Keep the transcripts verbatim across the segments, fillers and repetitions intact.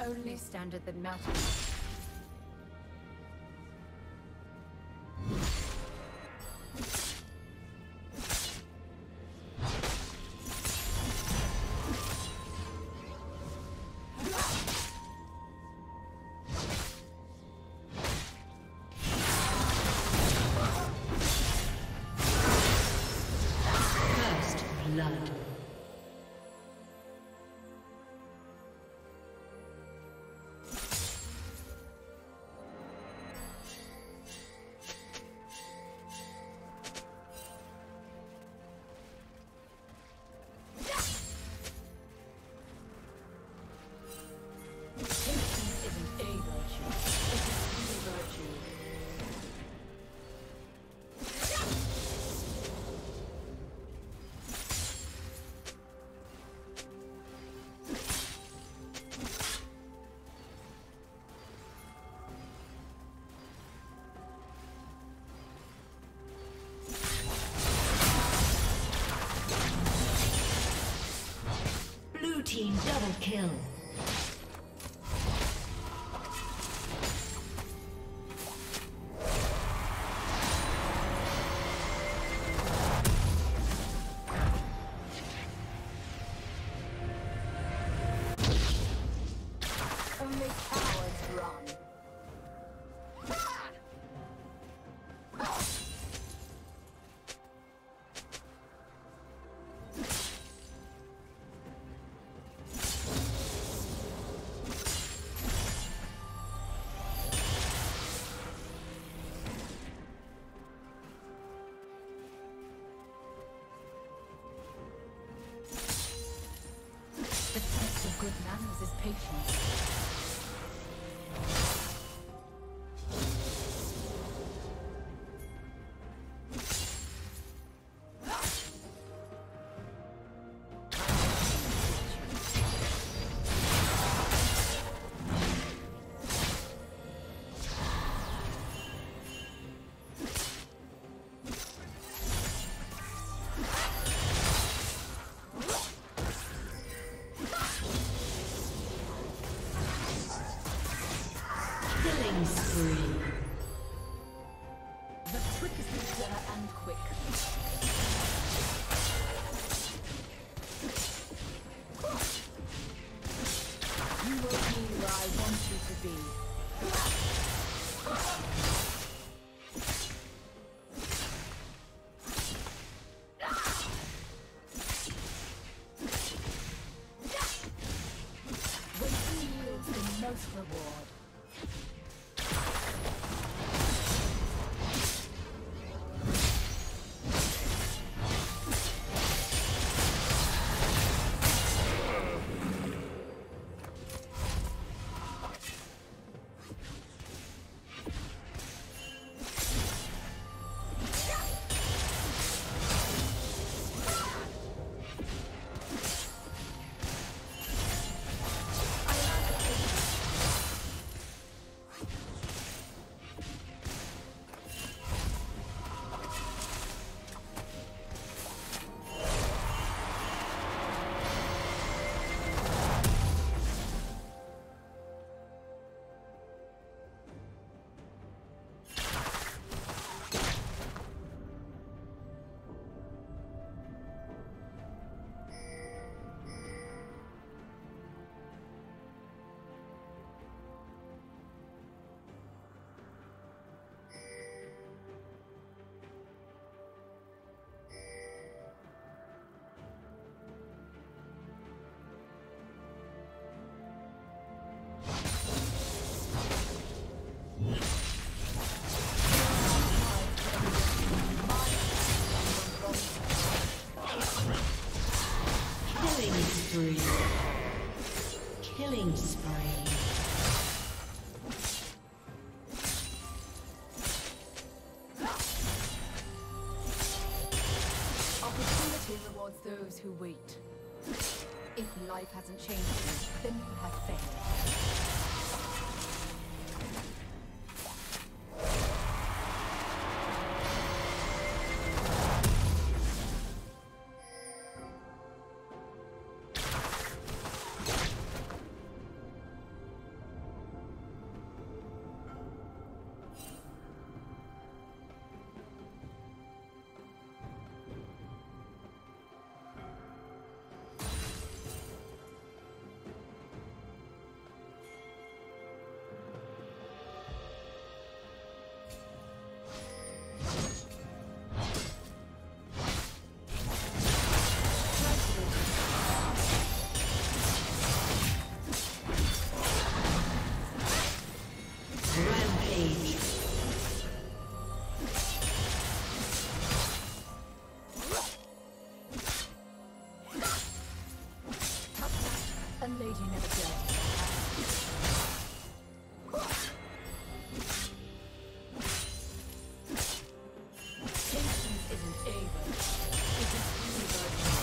only standard that matters. Blood. Team double kill. Only cowards run. Good manners is patience. Killing spree. The quickest is clever and quick. You will be where I want you to be. Waiting yields the most reward. spree. Killing spree. Opportunity rewards those who wait. If life hasn't changed you, then you have failed. A lady never dared. Patience isn't a virtue. It is the virtue.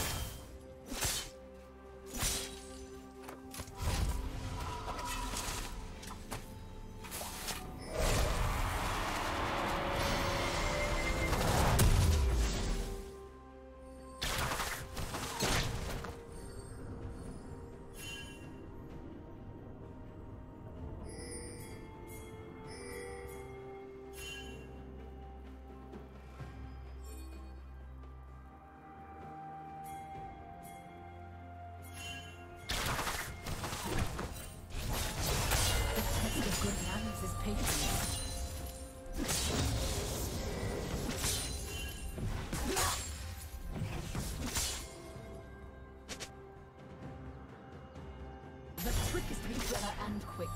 The trick is to be clever and quick.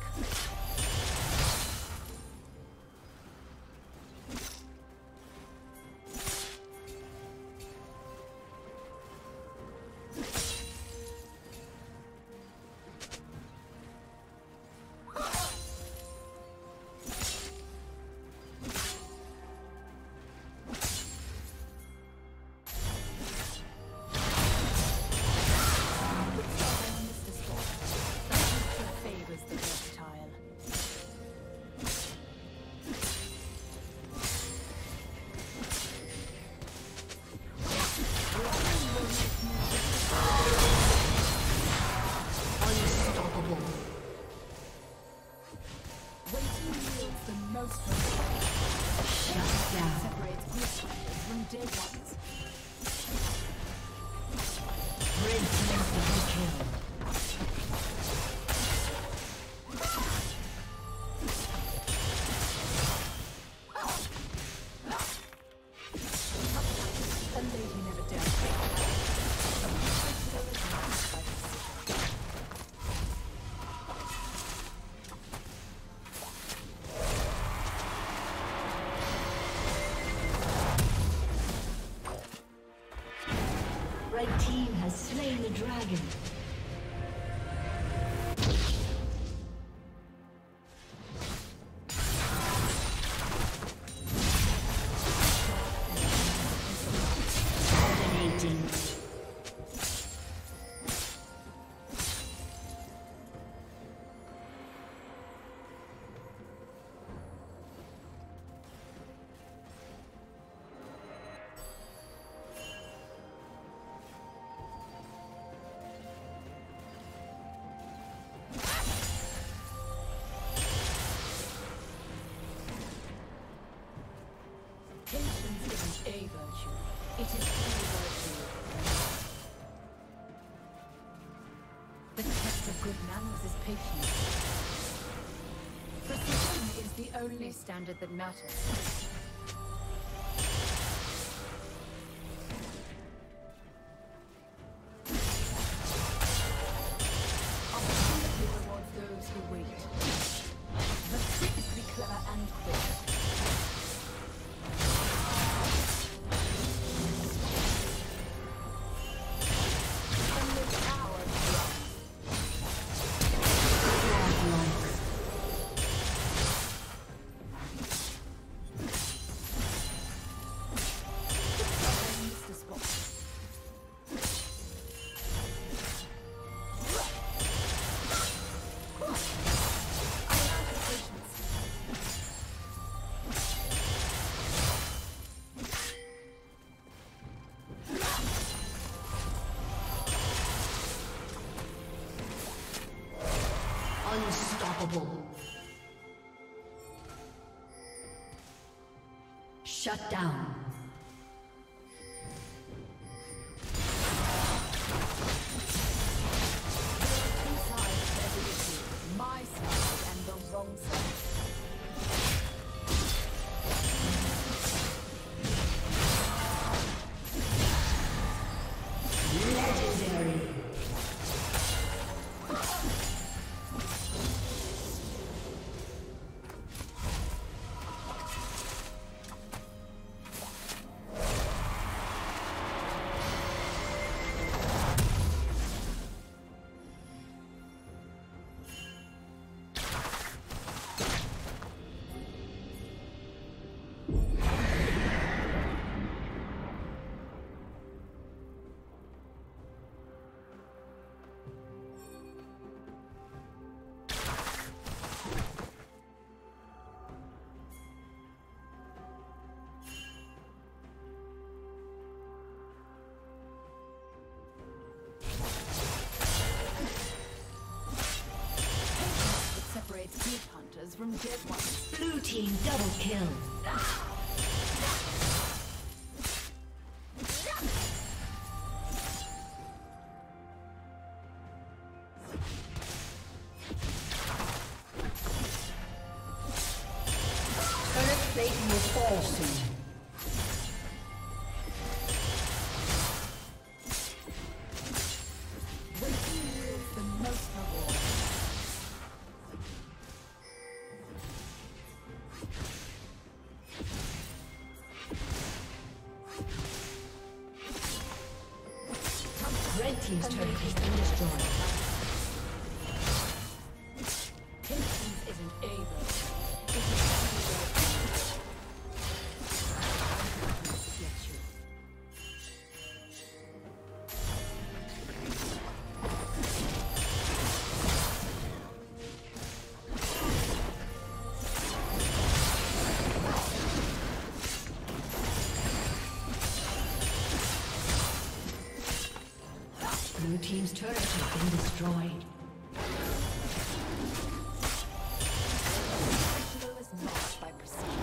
Red team has slain the dragon. Dominating. It is true virtue. The test of good manners is patience. Precision is the only standard that matters. Opportunity rewards those who wait. The trick is to be clever and quick. Unstoppable. Shut down. Two sides to every issue. My side and the wrong side. Legendary. from dead ones. Blue team double kill. Turret plate will fall soon. Red team's turret has been destroyed. Patience isn't able. Blue team's turret has been destroyed. Ritual is marked by precision.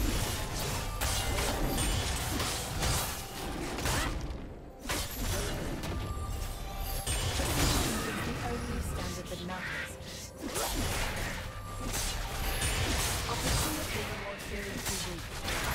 The only standard that matters. Opportunity rewards those who wait.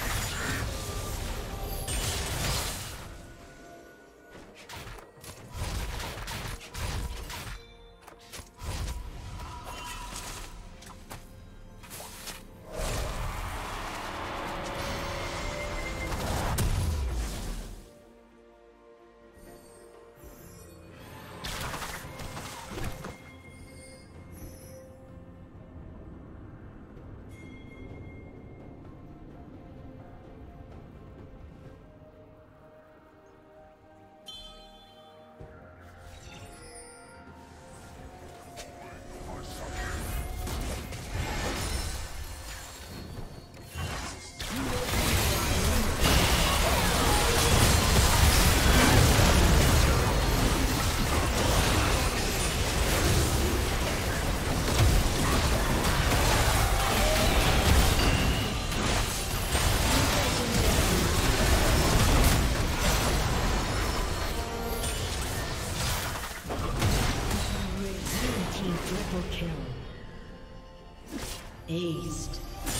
Triple kill. Aced.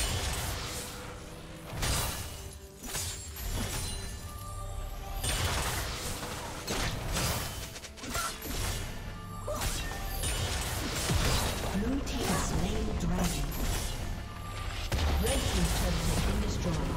Blue team has slain the dragon. Red team's turret has been destroyed.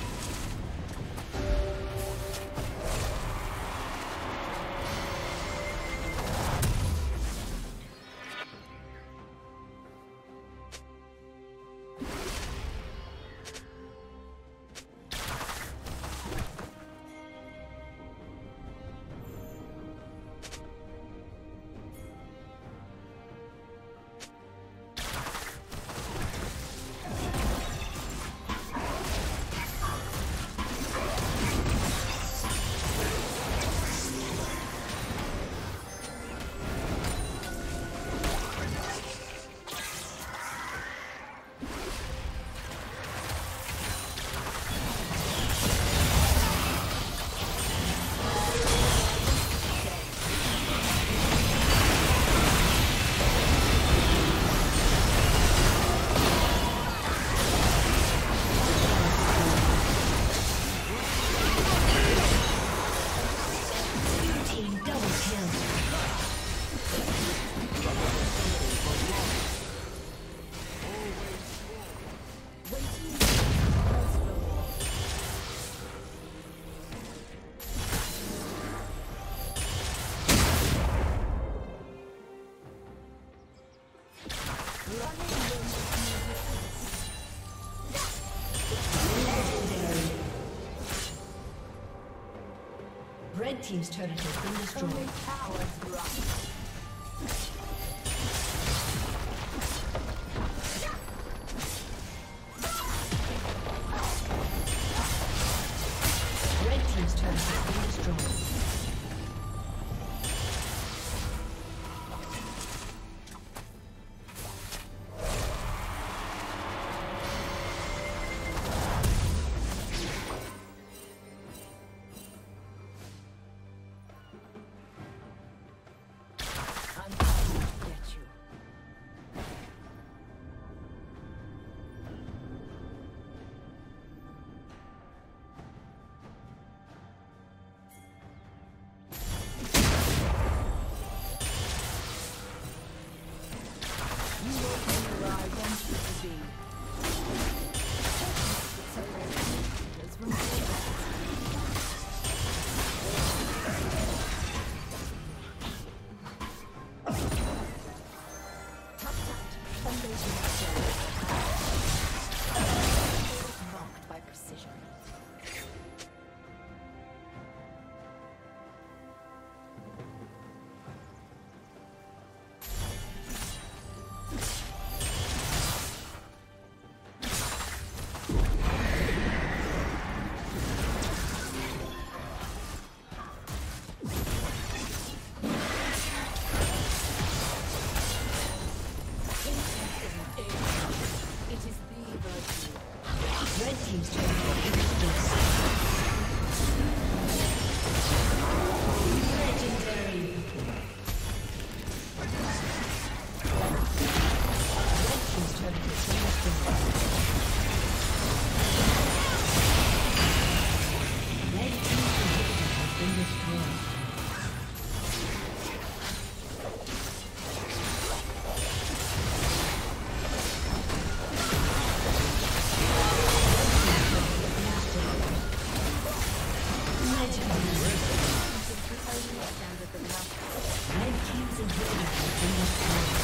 Red team's turret has been destroyed. Only cowards run. Marked by precision. Red team's inhibitor has been destroyed.